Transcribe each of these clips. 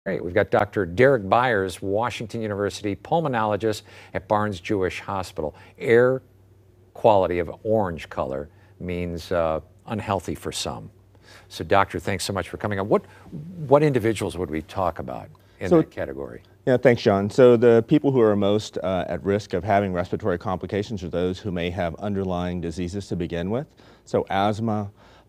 Great. We've got Dr. Derek Byers, Washington University pulmonologist at Barnes Jewish Hospital. Air quality of orange color means unhealthy for some. So, doctor, thanks so much for coming on. What individuals would we talk about in that category? Yeah, thanks, John. So the people who are most at risk of having respiratory complications are those who may have underlying diseases to begin with. So asthma,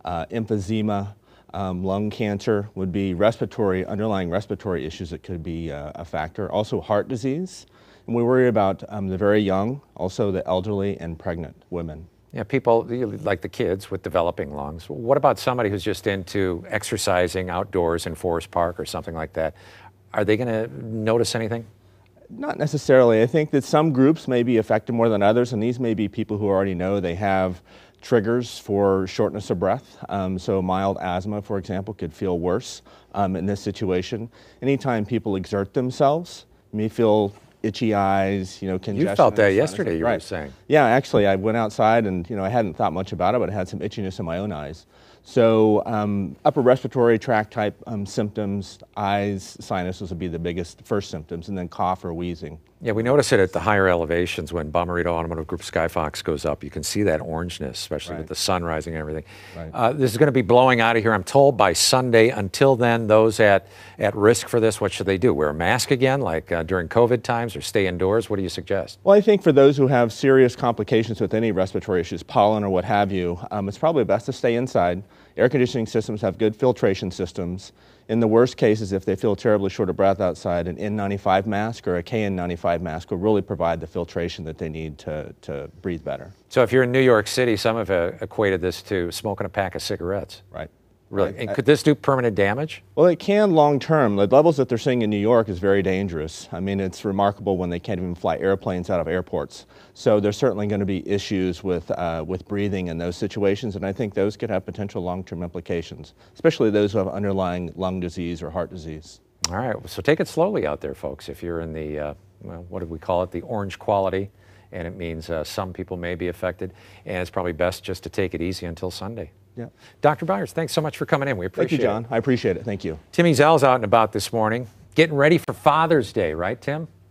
emphysema, lung cancer would be underlying respiratory issues that could be a factor. Also heart disease. And we worry about the very young, also the elderly and pregnant women. Yeah, people like the kids with developing lungs. What about somebody who's just into exercising outdoors in Forest Park or something like that? Are they going to notice anything? Not necessarily. I think that some groups may be affected more than others, and these may be people who already know they have triggers for shortness of breath. So mild asthma, for example, could feel worse in this situation. Anytime people exert themselves, you may feel itchy eyes, congestion. You felt that yesterday, you were saying. Yeah, actually, I went outside and, I hadn't thought much about it, but I had some itchiness in my own eyes. So upper respiratory tract type symptoms, eyes, sinuses would be the first symptoms, and then cough or wheezing. Yeah, we notice it at the higher elevations when Bommarito Automotive Group Skyfox goes up. You can see that orangeness, especially with the sun rising and everything. Right. This is going to be blowing out of here, I'm told, by Sunday. Until then, those at risk for this, what should they do? Wear a mask again, like during COVID times, or stay indoors? What do you suggest? Well, I think for those who have serious complications with any respiratory issues, pollen or what have you, it's probably best to stay inside. Air conditioning systems have good filtration systems. In the worst cases, if they feel terribly short of breath outside, an N95 mask or a KN95 mask will really provide the filtration that they need to breathe better. So if you're in New York City, some have equated this to smoking a pack of cigarettes. Right. Really? And could this do permanent damage? Well, it can long term. The levels that they're seeing in New York is very dangerous. I mean, it's remarkable when they can't even fly airplanes out of airports. So there's certainly going to be issues with breathing in those situations, and I think those could have potential long-term implications, especially those who have underlying lung disease or heart disease. All right, so take it slowly out there, folks. If you're in the, well, what do we call it, the orange quality, and it means some people may be affected, and it's probably best just to take it easy until Sunday. Yeah. Dr. Byers, thanks so much for coming in. We appreciate it. Thank you, John. I appreciate it. Thank you. Timmy Zell's out and about this morning, getting ready for Father's Day, right, Tim?